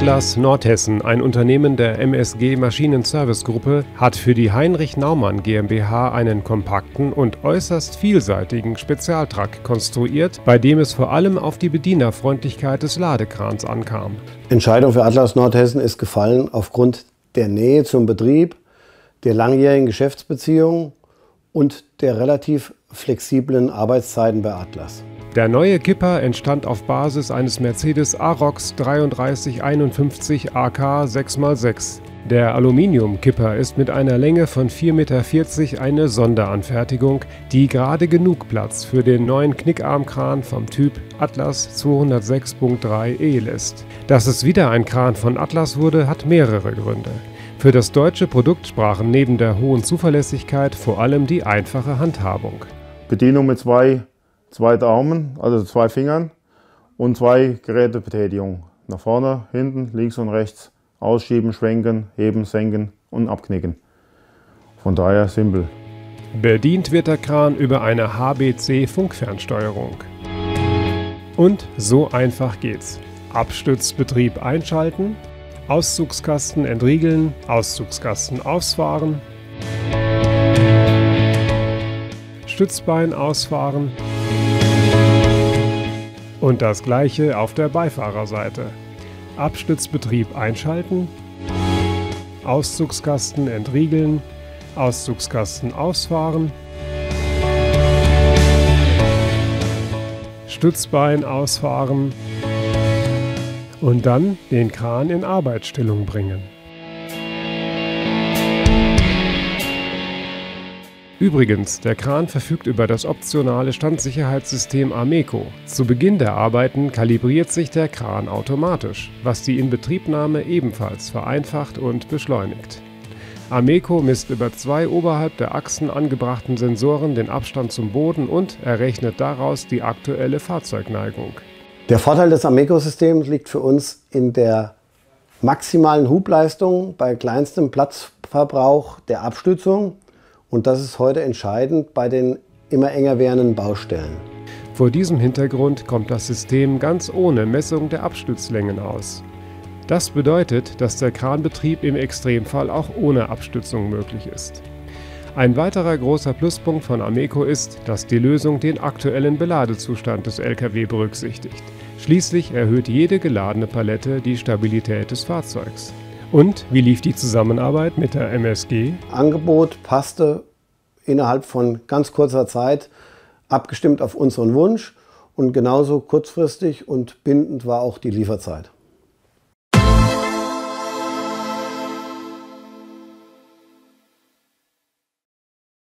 Atlas Nordhessen, ein Unternehmen der MSG Maschinen-Service-Gruppe, hat für die Heinrich Naumann GmbH einen kompakten und äußerst vielseitigen Spezialtruck konstruiert, bei dem es vor allem auf die Bedienerfreundlichkeit des Ladekrans ankam. Entscheidung für Atlas Nordhessen ist gefallen aufgrund der Nähe zum Betrieb, der langjährigen Geschäftsbeziehungen und der relativ flexiblen Arbeitszeiten bei Atlas. Der neue Kipper entstand auf Basis eines Mercedes Arocs 3351 AK 6x6. Der Aluminiumkipper ist mit einer Länge von 4,40 Meter eine Sonderanfertigung, die gerade genug Platz für den neuen Knickarmkran vom Typ Atlas 206.3e lässt. Dass es wieder ein Kran von Atlas wurde, hat mehrere Gründe. Für das deutsche Produkt sprachen neben der hohen Zuverlässigkeit vor allem die einfache Handhabung. Bedienung mit zwei Daumen, also 2 Fingern und 2 Gerätebetätigungen. Nach vorne, hinten, links und rechts. Ausschieben, schwenken, heben, senken und abknicken. Von daher simpel. Bedient wird der Kran über eine HBC-Funkfernsteuerung. Und so einfach geht's. Abstützbetrieb einschalten, Auszugskasten entriegeln, Auszugskasten ausfahren, Stützbein ausfahren und das gleiche auf der Beifahrerseite. Abstützbetrieb einschalten, Auszugskasten entriegeln, Auszugskasten ausfahren, Stützbein ausfahren und dann den Kran in Arbeitsstellung bringen. Übrigens, der Kran verfügt über das optionale Standsicherheitssystem Ameco. Zu Beginn der Arbeiten kalibriert sich der Kran automatisch, was die Inbetriebnahme ebenfalls vereinfacht und beschleunigt. Ameco misst über 2 oberhalb der Achsen angebrachten Sensoren den Abstand zum Boden und errechnet daraus die aktuelle Fahrzeugneigung. Der Vorteil des Ameco-Systems liegt für uns in der maximalen Hubleistung bei kleinstem Platzverbrauch der Abstützung. Und das ist heute entscheidend bei den immer enger werdenden Baustellen. Vor diesem Hintergrund kommt das System ganz ohne Messung der Abstützlängen aus. Das bedeutet, dass der Kranbetrieb im Extremfall auch ohne Abstützung möglich ist. Ein weiterer großer Pluspunkt von Ameco ist, dass die Lösung den aktuellen Beladezustand des LKW berücksichtigt. Schließlich erhöht jede geladene Palette die Stabilität des Fahrzeugs. Und wie lief die Zusammenarbeit mit der MSG? Angebot passte innerhalb von ganz kurzer Zeit, abgestimmt auf unseren Wunsch, und genauso kurzfristig und bindend war auch die Lieferzeit.